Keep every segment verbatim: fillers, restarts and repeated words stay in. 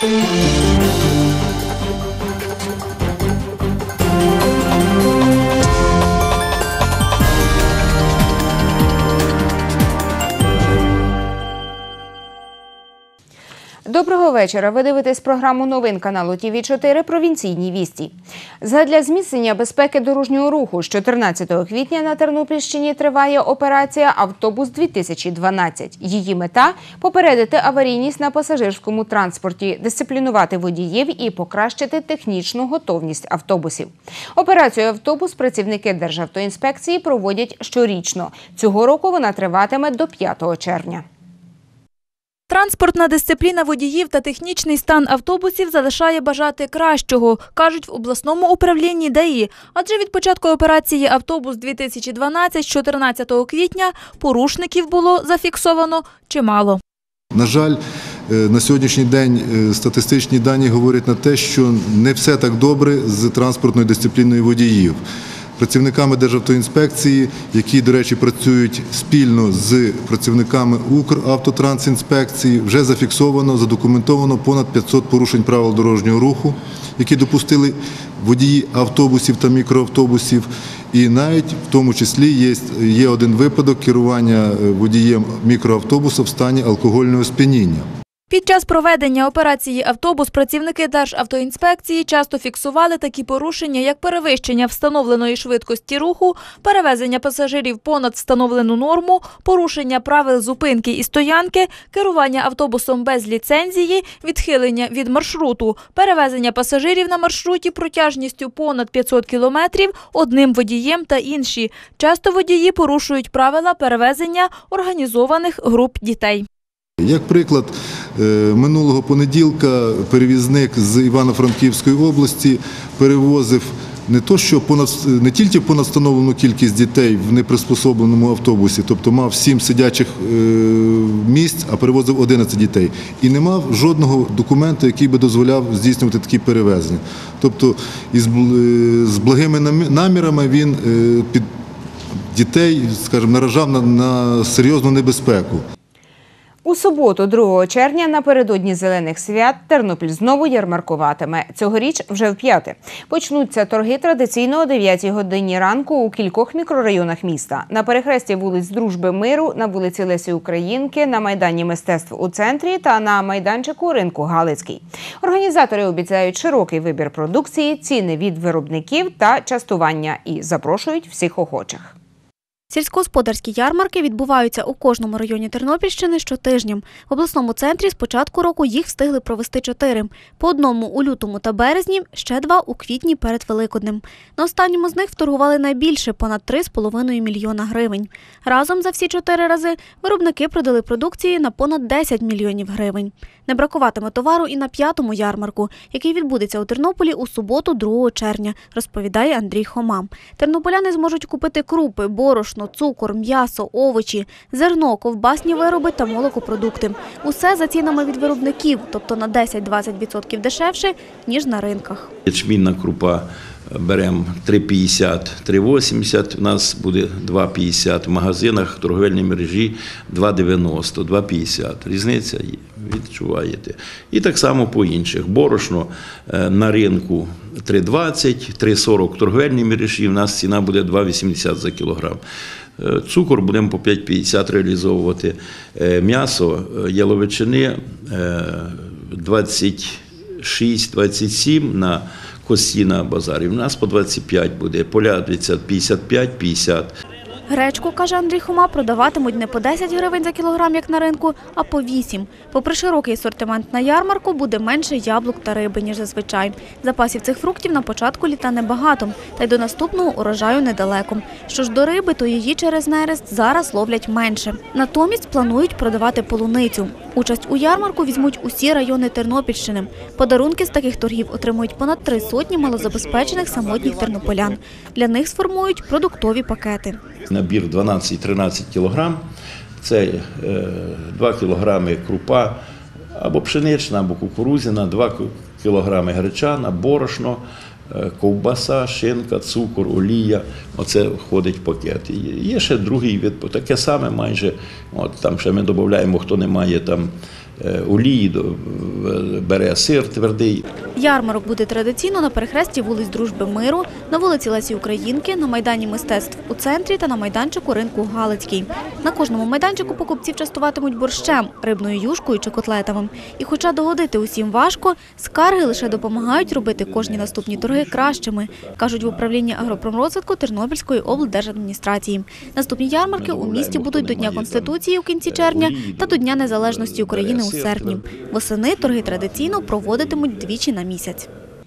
Доброго вечора. Ви дивитесь програму новин каналу Ті Ві чотири «Провінційні вісті». Задля зміцнення безпеки дорожнього руху з чотирнадцятого квітня на Тернопільщині триває операція «Автобус-дві тисячі дванадцять». Її мета – попередити аварійність на пасажирському транспорті, дисциплінувати водіїв і покращити технічну готовність автобусів. Операцію «Автобус» працівники Державтоінспекції проводять щорічно. Цього року вона триватиме до п'ятого червня. Транспортна дисципліна водіїв та технічний стан автобусів залишає бажати кращого, кажуть в обласному управлінні ДАІ. Адже від початку операції «Автобус-дві тисячі дванадцять» з чотирнадцятого квітня порушників було зафіксовано чимало. На жаль, на сьогоднішній день статистичні дані говорять на те, що не все так добре з транспортною дисципліною водіїв. Працівниками Державтоінспекції, які, до речі, працюють спільно з працівниками Укравтотрансінспекції, вже зафіксовано, задокументовано понад п'ятсот порушень правил дорожнього руху, які допустили водії автобусів та мікроавтобусів. І навіть в тому числі є, є один випадок керування водієм мікроавтобуса в стані алкогольного сп'яніння. Під час проведення операції «Автобус» працівники Державтоінспекції часто фіксували такі порушення, як перевищення встановленої швидкості руху, перевезення пасажирів понад встановлену норму, порушення правил зупинки і стоянки, керування автобусом без ліцензії, відхилення від маршруту, перевезення пасажирів на маршруті протяжністю понад п'ятсот кілометрів одним водієм та інші. Часто водії порушують правила перевезення організованих груп дітей. Як приклад, минулого понеділка перевізник з Івано-Франківської області перевозив не то, що понад, не тільки понад встановлену кількість дітей в неприспособленому автобусі, тобто мав сім сидячих місць, а перевозив одинадцять дітей. І не мав жодного документу, який би дозволяв здійснювати такі перевезення. Тобто із, з благими намірами він під дітей, скажімо, наражав на, на серйозну небезпеку. У суботу, другого червня, напередодні Зелених свят, Тернопіль знову ярмаркуватиме. Цьогоріч вже вп'яте. Почнуться торги традиційно о дев'ятій годині ранку у кількох мікрорайонах міста. На перехресті вулиць Дружби Миру, на вулиці Лесі Українки, на Майдані Мистецтв у центрі та на майданчику ринку Галицький. Організатори обіцяють широкий вибір продукції, ціни від виробників та частування і запрошують всіх охочих. Сільськогосподарські ярмарки відбуваються у кожному районі Тернопільщини щотижня. В обласному центрі з початку року їх встигли провести чотири. По одному у лютому та березні, ще два у квітні перед Великоднем. На останньому з них вторгували найбільше – понад три з половиною мільйона гривень. Разом за всі чотири рази виробники продали продукції на понад десять мільйонів гривень. Не бракуватиме товару і на п'ятому ярмарку, який відбудеться у Тернополі у суботу, другого червня, розповідає Андрій Хома. Тернополяни зможуть купити крупи, борошно, цукор, м'ясо, овочі, зерно, ковбасні вироби та молокопродукти. Усе за цінами від виробників, тобто на десять-двадцять відсотків дешевше, ніж на ринках. Ячмінна крупа беремо три п'ятдесят - три вісімдесят, у нас буде два п'ятдесят, в магазинах, в торговельній мережі два дев'яносто - два п'ятдесят. Різниця є, відчуваєте. І так само по інших. Борошно на ринку три двадцять, три сорок в торговельній мережі, у нас ціна буде два вісімдесят за кілограм. Цукор будемо по п'ять п'ятдесят реалізовувати. М'ясо яловичини двадцять шість - двадцять сім на кості на базарі. У нас по двадцять п'ять буде, полядвиця п'ятдесят п'ять - п'ятдесят. Гречку, каже Андрій Хома, продаватимуть не по десять гривень за кілограм, як на ринку, а по вісім. Попри широкий асортимент на ярмарку, буде менше яблук та риби, ніж зазвичай. Запасів цих фруктів на початку літа небагато, та й до наступного урожаю недалеко. Що ж до риби, то її через нерест зараз ловлять менше. Натомість планують продавати полуницю. Участь у ярмарку візьмуть усі райони Тернопільщини. Подарунки з таких торгів отримують понад три сотні малозабезпечених самотніх тернополян. Для них сформують продуктові пакети. Набір дванадцять - тринадцять кілограм – це два кілограми крупа або пшенична, або кукурудзяна, два кілограми гречана, борошно, ковбаса, шинка, цукор, олія. Оце входить в пакет. Є ще другий вид, таке саме майже. От, там ще ми додаємо, хто не має там олії, бере сир твердий. Ярмарок буде традиційно на перехресті вулиць Дружби Миру, на вулиці Лесі Українки, на Майдані мистецтв у центрі та на майданчику ринку Галицький. На кожному майданчику покупців частуватимуть борщем, рибною юшкою чи котлетами. І хоча догодити усім важко, скарги лише допомагають робити кожні наступні торги кращими, кажуть в управлінні агропромрозвитку Тернопільської облдержадміністрації. Наступні ярмарки у місті будуть до Дня Конституції у кінці червня та до Дня Незалежності України у серпні. Восени торги традиційно проводитимуть двічі на місяць.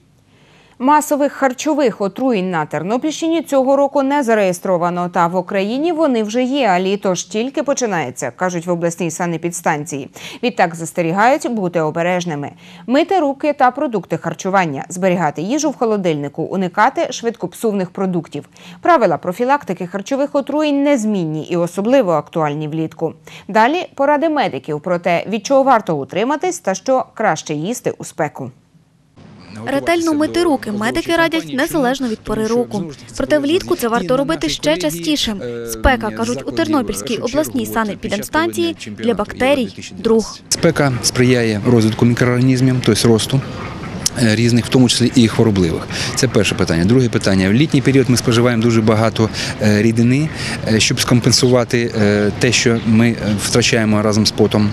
Масових харчових отруєнь на Тернопільщині цього року не зареєстровано, та в Україні вони вже є, а літо ж тільки починається, кажуть в обласній санепідстанції. Відтак застерігають бути обережними. Мити руки та продукти харчування, зберігати їжу в холодильнику, уникати швидкопсувних продуктів. Правила профілактики харчових отруєнь незмінні і особливо актуальні влітку. Далі поради медиків про те, від чого варто утриматись та що краще їсти у спеку. Ретельно мити руки медики радять незалежно від пори року. Проте влітку це варто робити ще частіше. Спека, кажуть у Тернопільській обласній санепідемстанції, для бактерій – друг. Спека сприяє розвитку мікроорганізмів, тобто росту різних, в тому числі і хворобливих. Це перше питання. Друге питання. В літній період ми споживаємо дуже багато рідини, щоб скомпенсувати те, що ми втрачаємо разом з потом.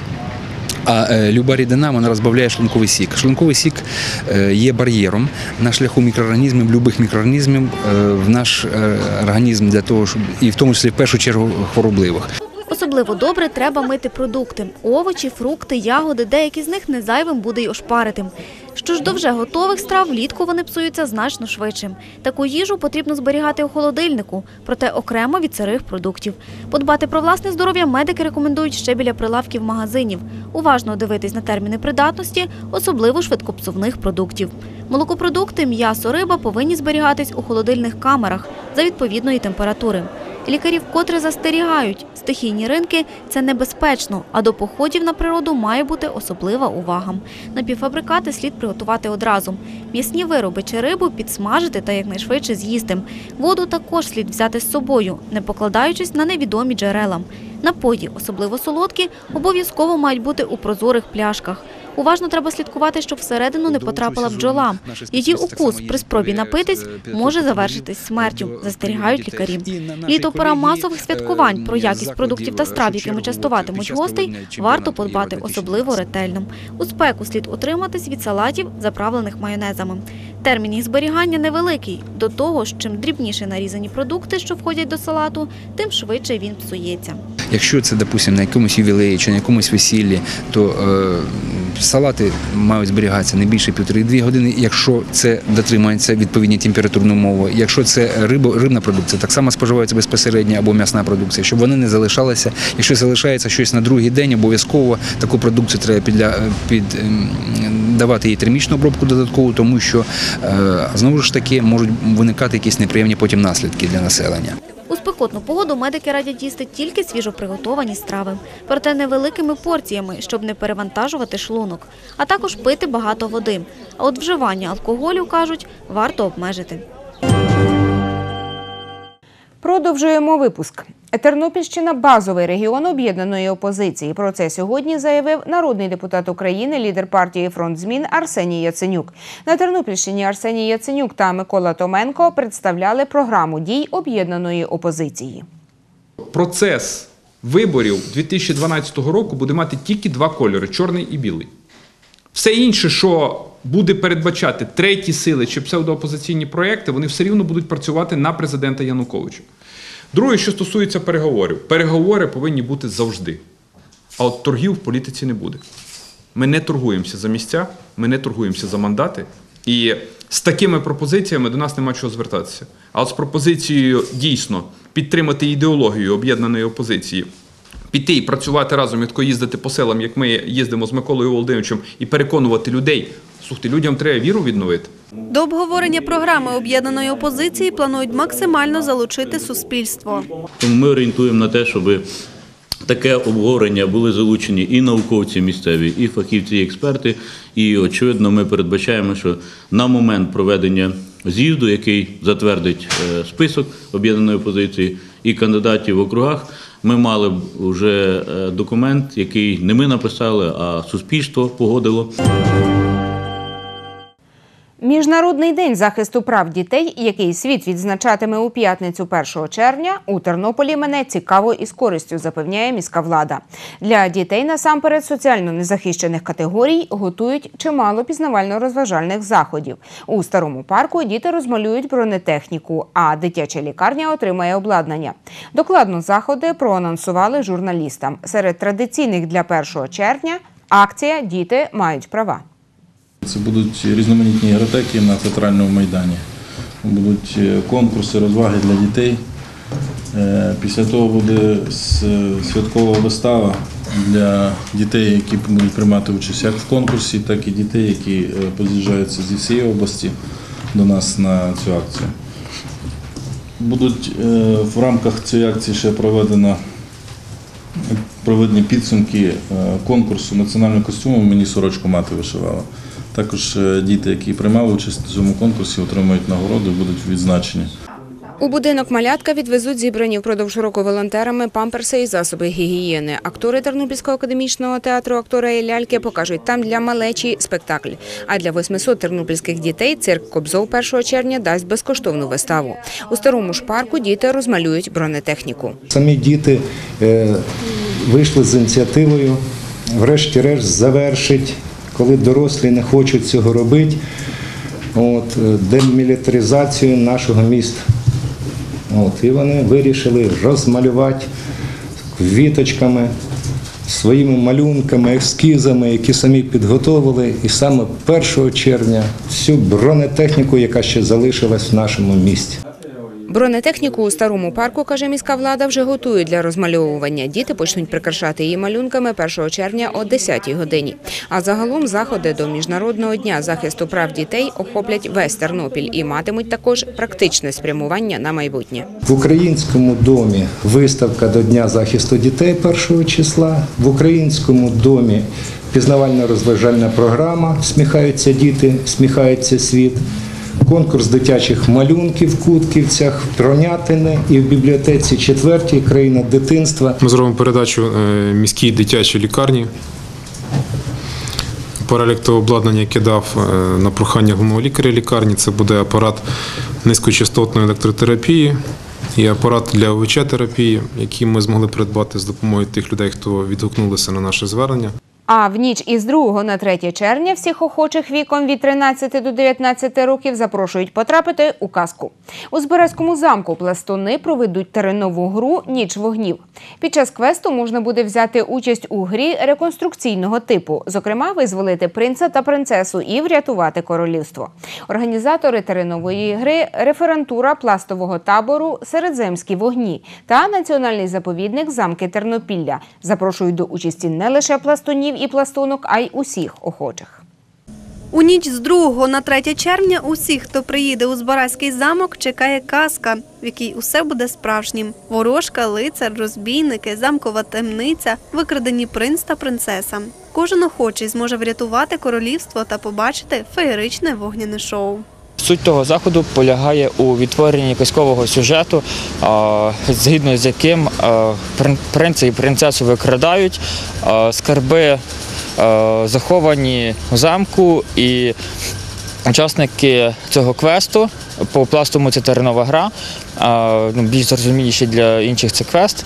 А люба рідина, вона розбавляє шлунковий сік. Шлунковий сік є бар'єром на шляху мікроорганізмів, любих мікроорганізмів в наш організм, для того, щоб, і в тому числі в першу чергу хворобливих. Особливо добре треба мити продукти – овочі, фрукти, ягоди, деякі з них не зайвим буде й ошпарити. Що ж до вже готових страв, влітку вони псуються значно швидше. Таку їжу потрібно зберігати у холодильнику, проте окремо від сирих продуктів. Подбати про власне здоров'я медики рекомендують ще біля прилавків магазинів. Уважно дивитись на терміни придатності, особливо швидкопсувних продуктів. Молокопродукти, м'ясо, риба повинні зберігатись у холодильних камерах за відповідної температури. Лікарі вкотре застерігають, стихійні ринки – це небезпечно, а до походів на природу має бути особлива увага. Напівфабрикати слід приготувати одразу. М'ясні вироби чи рибу підсмажити та якнайшвидше з'їсти. Воду також слід взяти з собою, не покладаючись на невідомі джерела. Напої, особливо солодкі, обов'язково мають бути у прозорих пляшках. Уважно треба слідкувати, щоб всередину не потрапила бджола. Її укус при спробі напитись може завершитись смертю, застерігають лікарі. Літо – пора масових святкувань. Про якість продуктів та страв, якими частуватимуть гостей, варто подбати особливо ретельно. У спеку слід утриматись від салатів, заправлених майонезами. Термін їх зберігання невеликий. До того ж, чим дрібніше нарізані продукти, що входять до салату, тим швидше він псується. Якщо це, допустимо, на якомусь ювілеї чи на якомусь весіллі, то е, салати мають зберігатися не більше півтори-дві години, якщо це дотримується відповідні температурні умови. Якщо це рибо, рибна продукція, так само споживається безпосередньо або м'ясна продукція, щоб вони не залишалися. Якщо залишається щось на другий день, обов'язково таку продукцію треба підля, під, давати їй термічну обробку додаткову, тому що, е, знову ж таки, можуть виникати якісь неприємні потім наслідки для населення. У спекотну погоду медики радять їсти тільки свіжоприготовані страви, проте невеликими порціями, щоб не перевантажувати шлунок, а також пити багато води. А от вживання алкоголю, кажуть, варто обмежити. Продовжуємо випуск. Тернопільщина – базовий регіон об'єднаної опозиції. Про це сьогодні заявив народний депутат України, лідер партії «Фронт змін» Арсеній Яценюк. На Тернопільщині Арсеній Яценюк та Микола Томенко представляли програму дій об'єднаної опозиції. Процес виборів дві тисячі дванадцятого року буде мати тільки два кольори – чорний і білий. Все інше, що буде передбачати треті сили чи псевдоопозиційні проєкти, вони все рівно будуть працювати на президента Януковича. Друге, що стосується переговорів. Переговори повинні бути завжди. А от торгів в політиці не буде. Ми не торгуємося за місця, ми не торгуємося за мандати. І з такими пропозиціями до нас нема чого звертатися. А от з пропозицією дійсно підтримати ідеологію об'єднаної опозиції, піти і працювати разом, як їздити по селам, як ми їздимо з Миколою Володимировичем, і переконувати людей. Слухайте, людям треба віру відновити. До обговорення програми об'єднаної опозиції планують максимально залучити суспільство. Тому ми орієнтуємо на те, щоб таке обговорення були залучені і науковці місцеві, і фахівці, і експерти. І, очевидно, ми передбачаємо, що на момент проведення з'їзду, який затвердить список об'єднаної опозиції і кандидатів в округах, ми мали б вже документ, який не ми написали, а суспільство погодило. Міжнародний день захисту прав дітей, який світ відзначатиме у п'ятницю першого червня, у Тернополі мине цікаво і з користю, запевняє міська влада. Для дітей насамперед соціально незахищених категорій готують чимало пізнавально-розважальних заходів. У Старому парку діти розмалюють бронетехніку, а дитяча лікарня отримає обладнання. Докладно заходи проанонсували журналістам. Серед традиційних для першого червня – акція «Діти мають права». Це будуть різноманітні ігротеки на театральному майдані, будуть конкурси, розваги для дітей. Після того буде святкова вистава для дітей, які будуть приймати участь як в конкурсі, так і дітей, які поз'їжджаються зі всієї області до нас на цю акцію. Будуть в рамках цієї акції ще проведено проведені підсумки конкурсу національного костюму «Мені сорочку мати вишивала». Також діти, які приймали участь у цьому конкурсі, отримають нагороди і будуть відзначені. У будинок «Малятка» відвезуть зібрані впродовж року волонтерами памперси і засоби гігієни. Актори Тернопільського академічного театру «Актори і ляльки» покажуть там для малечі спектакль. А для восьмисот тернопільських дітей цирк «Кобзов» першого червня дасть безкоштовну виставу. У Старому ж парку діти розмалюють бронетехніку. Самі діти вийшли з ініціативою, врешті-решт завершить, коли дорослі не хочуть цього робити, от, демілітаризацію нашого міста. От, і вони вирішили розмалювати квіточками, своїми малюнками, ескізами, які самі підготовили. І саме першого червня всю бронетехніку, яка ще залишилась в нашому місті. Бронетехніку у Старому парку, каже міська влада, вже готують для розмальовування. Діти почнуть прикрашати її малюнками першого червня о десятій годині. А загалом заходи до Міжнародного дня захисту прав дітей охоплять весь Тернопіль і матимуть також практичне спрямування на майбутнє. В Українському домі виставка до Дня захисту дітей першого числа. В Українському домі пізнавально-розважальна програма «Сміхаються діти, сміхається світ». Конкурс дитячих малюнків в Кутківцях, в Тронятине і в бібліотеці четвертій «Країна дитинства». Ми зробимо передачу міській дитячій лікарні. Перелік того обладнання, яке дав на прохання головного лікаря лікарні, це буде апарат низькочастотної електротерапії і апарат для о ве че-терапії, які ми змогли придбати з допомогою тих людей, хто відгукнулися на наше звернення. А в ніч із другого на третє червня всіх охочих віком від тринадцяти до дев'ятнадцяти років запрошують потрапити у казку. У Збаразькому замку пластуни проведуть теренову гру «Ніч вогнів». Під час квесту можна буде взяти участь у грі реконструкційного типу, зокрема визволити принца та принцесу і врятувати королівство. Організатори теренової гри – референтура пластового табору «Середземські вогні» та національний заповідник «Замки Тернопілля». Запрошують до участі не лише пластунів і пластунок, а й усіх охочих. У ніч з другого на третє червня усіх, хто приїде у Збаразький замок, чекає казка, в якій усе буде справжнім. Ворожка, лицар, розбійники, замкова темниця, викрадені принц та принцеса. Кожен охочий зможе врятувати королівство та побачити феєричне вогняне шоу. Суть того заходу полягає у відтворенні казкового сюжету, згідно з яким принца і принцесу викрадають, скарби заховані в замку, і учасники цього квесту, по пластовому це теренова гра, більш зрозуміліші для інших це квест,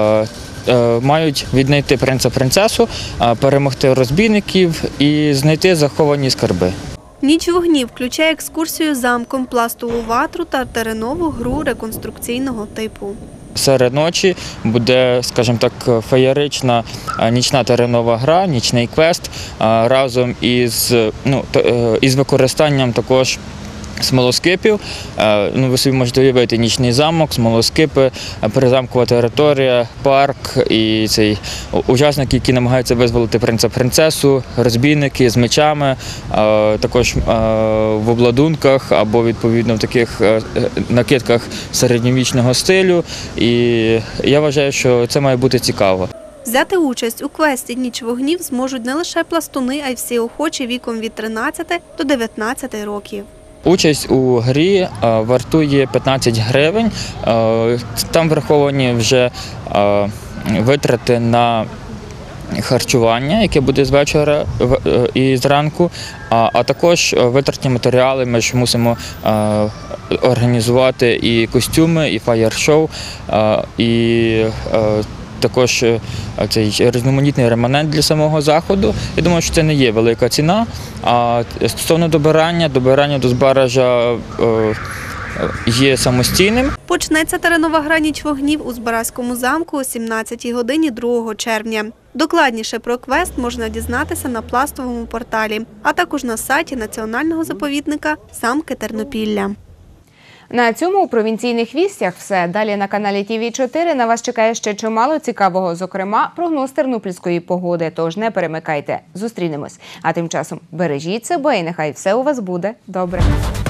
мають віднайти принца-принцесу, перемогти розбійників і знайти заховані скарби. «Ніч вогнів» включає екскурсію замком, пластову ватру та теренову гру реконструкційного типу. Серед ночі буде, скажімо так, феєрична нічна теренова гра, нічний квест разом із, ну, із використанням також смолоскипів. Ну, ви собі можете уявити нічний замок, смолоскипи, призамкова територія, парк і цей учасники, які намагаються визволити принца-принцесу, розбійники з мечами, також в обладунках або відповідно в таких накидках середньовічного стилю. І я вважаю, що це має бути цікаво. Взяти участь у квесті «Ніч вогнів» зможуть не лише пластуни, а й всі охочі віком від тринадцяти до дев'ятнадцяти років. Участь у грі е, вартує п'ятнадцять гривень. Е, Там враховані вже е, витрати на харчування, яке буде з вечора в- е, і зранку, а, а також е, витратні матеріали. Ми ж мусимо е, організувати і костюми, і фаєр-шоу, е, і е, також е, цей різноманітний реманент для самого заходу. Я думаю, що це не є велика ціна. А стосовно добирання, добирання до Збаража е, є самостійним. Почнеться теренова гра «Ніч вогнів» у Збаразькому замку о сімнадцятій годині другого червня. Докладніше про квест можна дізнатися на пластовому порталі, а також на сайті Національного заповідника «Замки Тернопілля». На цьому у провінційних вістях все. Далі на каналі Ті Ві чотири на вас чекає ще чимало цікавого, зокрема, прогноз тернопільської погоди. Тож не перемикайте, зустрінемось. А тим часом бережіть себе і нехай все у вас буде добре.